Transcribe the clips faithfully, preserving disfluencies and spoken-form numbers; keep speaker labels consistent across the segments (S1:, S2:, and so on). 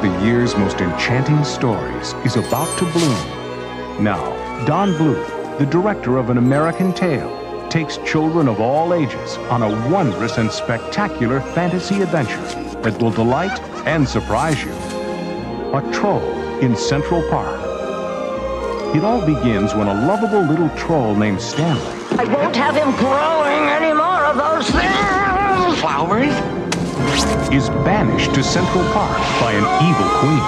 S1: the year's most enchanting stories is about to bloom. Now, Don Bluth, the director of An American Tale, takes children of all ages on a wondrous and spectacular fantasy adventure that will delight and surprise you. A Troll in Central Park. It all begins when a lovable little troll named Stanley
S2: I won't have him growing any more of those things!
S3: Flowers?
S1: is banished to Central Park by an evil queen.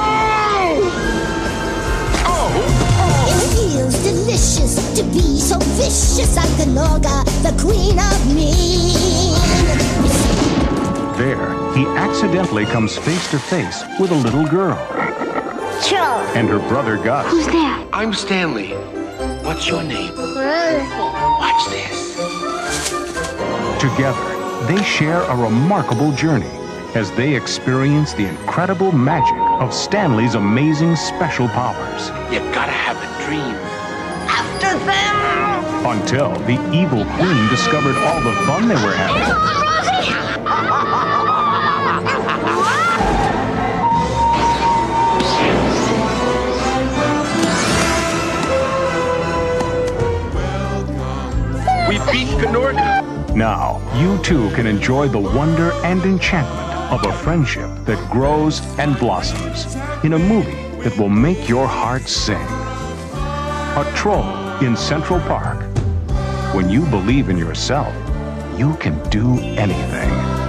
S4: It feels delicious to be so vicious. I'm Gnorga, the queen of mean.
S1: There, he accidentally comes face to face with a little girl.
S4: Troll.
S1: And her brother Gus.
S4: Who's that?
S3: I'm Stanley. What's your name?
S4: Rosie.
S3: Watch this.
S1: Together, they share a remarkable journey as they experience the incredible magic of Stanley's amazing special powers.
S3: You gotta have a dream.
S2: After them!
S1: Until the evil queen discovered all the fun they were having.
S3: We beat Gnorga.
S1: Now, you too can enjoy the wonder and enchantment of a friendship that grows and blossoms in a movie that will make your heart sing. A Troll in Central Park. When you believe in yourself, you can do anything.